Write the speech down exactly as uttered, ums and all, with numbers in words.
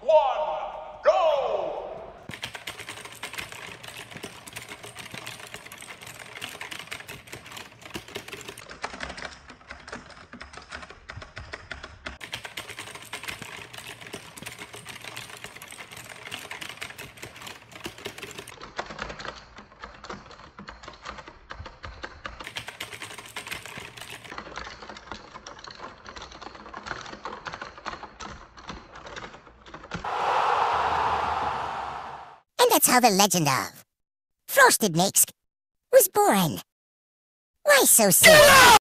one, go! And that's how the legend of Frosted Mix was born. Why so serious?